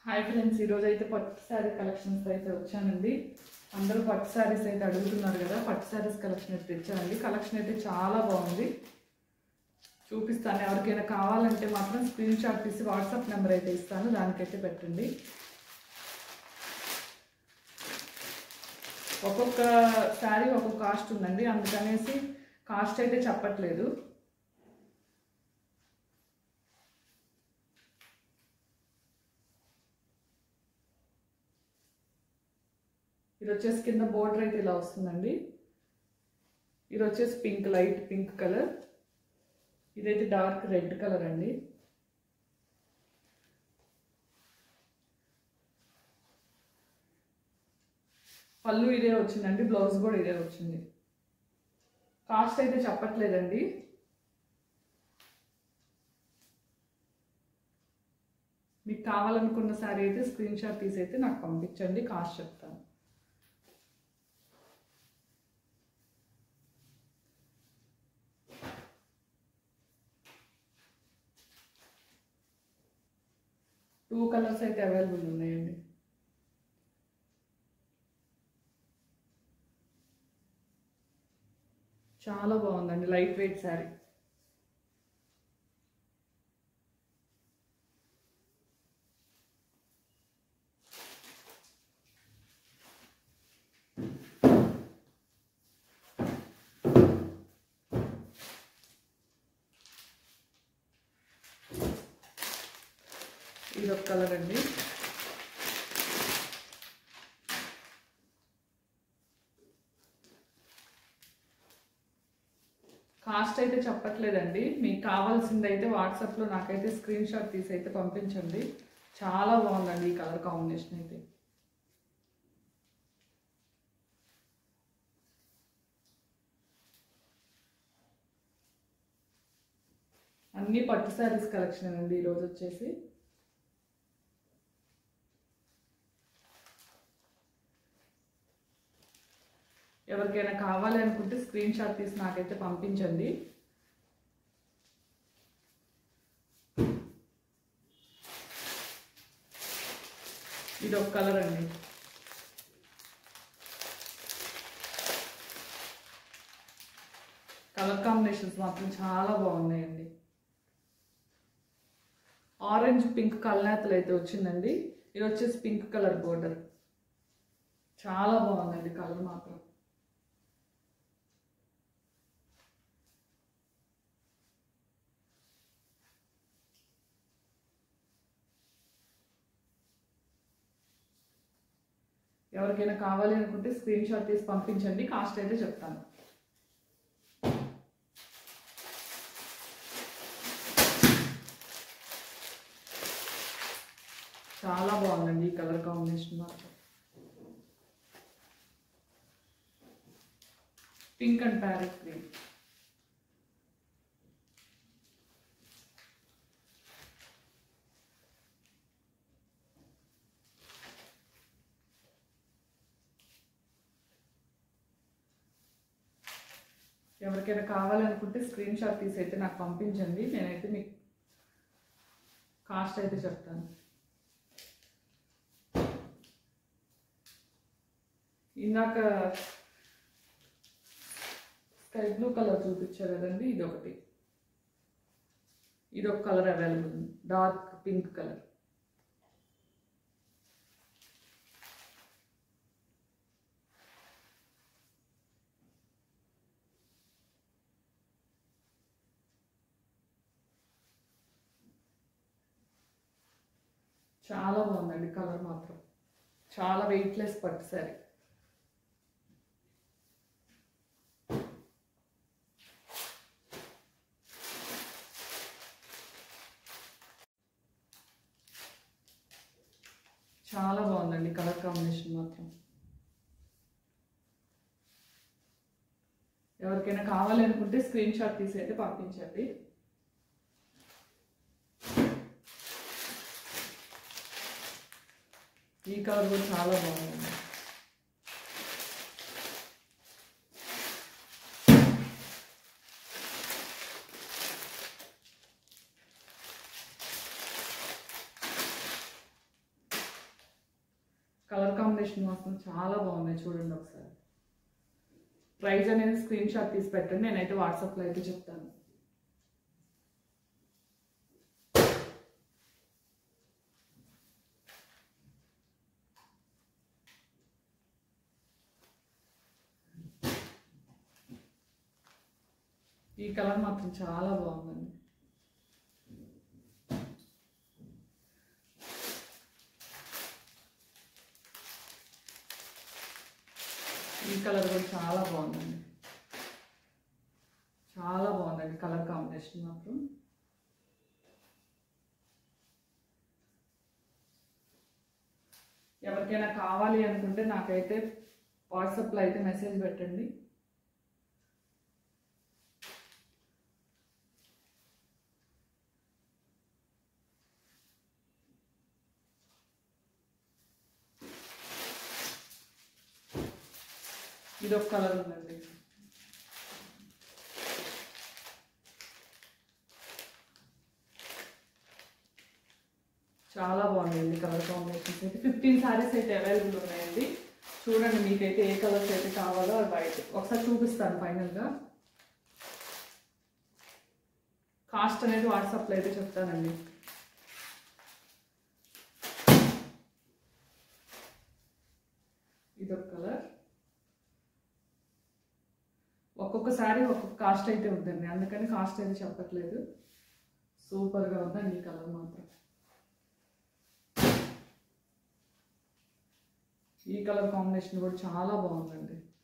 Hi friends, ఈరోజు అయితే పట్టు శారీ కలెక్షన్స్ అయితే వచ్చానండి. అందరూ పట్టు శారీస్ అయితే అడుగుతున్నారు కదా, పట్టు శారీస్ కలెక్షన్ అయితే తెచ్చానండి. కలెక్షన్ అయితే చాలా బాగుంది, చూపిస్తాను. ఎవరికైనా కావాలంటే మాత్రం స్క్రీన్ షాట్ తీసి వాట్సాప్ నెంబర్ అయితే ఇస్తాను, దానికైతే పెట్టండి. ఒక్కొక్క శారీ ఒక్కొక్క కాస్ట్ ఉందండి, అందుకనేసి కాస్ట్ అయితే చెప్పట్లేదు. ఇది వచ్చేసి కింద బోర్డర్ అయితే ఇలా వస్తుందండి. ఇది వచ్చేసి పింక్, లైట్ పింక్ కలర్. ఇదైతే డార్క్ రెడ్ కలర్ అండి. పళ్ళు ఇదే వచ్చిందండి, బ్లౌజ్ కూడా ఇదే వచ్చింది. కాస్ట్ అయితే చెప్పట్లేదండి. మీకు కావాలనుకున్న శారీ అయితే స్క్రీన్ షాట్ తీసి అయితే నాకు పంపించండి, కాస్ట్ చెప్తాను. టూ కలర్స్ అయితే అవైలబుల్ ఉన్నాయండి. చాలా బాగుందండి, లైట్ వెయిట్ శారీ. ఇది ఒక కలర్ అండి. కాస్ట్ అయితే చెప్పట్లేదండి. మీకు కావాల్సింది అయితే వాట్సాప్లో నాకైతే స్క్రీన్ షాట్ తీసి అయితే పంపించండి. చాలా బాగుందండి ఈ కలర్ కాంబినేషన్ అయితే. అన్ని పట్టు శారీస్ కలెక్షన్ అండి ఈరోజు వచ్చేసి. ఎవరికైనా కావాలి అనుకుంటే స్క్రీన్ షాట్ తీసి నాకైతే పంపించండి. ఇది ఒక కలర్ అండి. కలర్ కాంబినేషన్స్ మాత్రం చాలా బాగున్నాయండి. ఆరెంజ్ పింక్ కల్నేతలు అయితే వచ్చిందండి. ఇది వచ్చేసి పింక్ కలర్ బోర్డర్. చాలా బాగుందండి కలర్ మాత్రం. ఎవరికైనా కావాలి అనుకుంటే స్క్రీన్ షాట్ తీసి పంపించండి, కాస్ట్ అయితే చెప్తాను. చాలా బాగుందండి ఈ కలర్ కాంబినేషన్ మాత్రం. Pink and parrot green. ఎవరికైనా కావాలనుకుంటే స్క్రీన్ షాట్ తీసి అయితే నాకు పంపించండి, నేనైతే మీకు కాస్ట్ అయితే చెప్తాను. ఇందాక స్కై బ్లూ కలర్ చూపించారు కదండి, ఇది ఒకటి. ఇది ఒక కలర్ అవైలబుల్ ఉంది, డార్క్ పింక్ కలర్. చాలా బాగుందండి కలర్ మాత్రం. చాలా వెయిట్లెస్ పట్టు శారీ. చాలా బాగుందండి కలర్ కాంబినేషన్ మాత్రం. ఎవరికైనా కావాలి అనుకుంటే స్క్రీన్ షాట్ తీసి అయితే పంపించండి. ఈ కలర్ కూడా చాలా బాగుంది. కలర్ కాంబినేషన్ మాత్రం చాలా బాగున్నాయి, చూడండి ఒకసారి. ప్రైస్ అనేది స్క్రీన్ షాట్ తీసి పెట్టండి, నేనైతే వాట్సాప్లో అయితే చెప్తాను. ఈ కలర్ మాత్రం చాలా బాగుందండి. ఈ కలర్ కూడా చాలా బాగుందండి, చాలా బాగుందండి కలర్ కాంబినేషన్ మాత్రం. ఎవరికైనా కావాలి అనుకుంటే నాకైతే వాట్సాప్లో అయితే మెసేజ్ పెట్టండి. ఇదొక కలర్ ఉందండి, చాలా బాగుందండి కలర్ కాంబినేషన్స్ అయితే. 15 సారీస్ అయితే అవైలబుల్ ఉన్నాయండి. చూడండి మీకైతే ఏ కలర్స్ అయితే కావాలో అది బయట ఒకసారి చూపిస్తాను. ఫైనల్గా కాస్ట్ అనేది వాట్సాప్లో అయితే చెప్తానండి. ఇదొక కలర్. ఒక్కొక్కసారి ఒక్కొక్క కాస్ట్ అయితే ఉందండి, అందుకని కాస్ట్ అయితే చెప్పట్లేదు. సూపర్గా ఉందండి ఈ కలర్ మాత్రం. ఈ కలర్ కాంబినేషన్ కూడా చాలా బాగుందండి.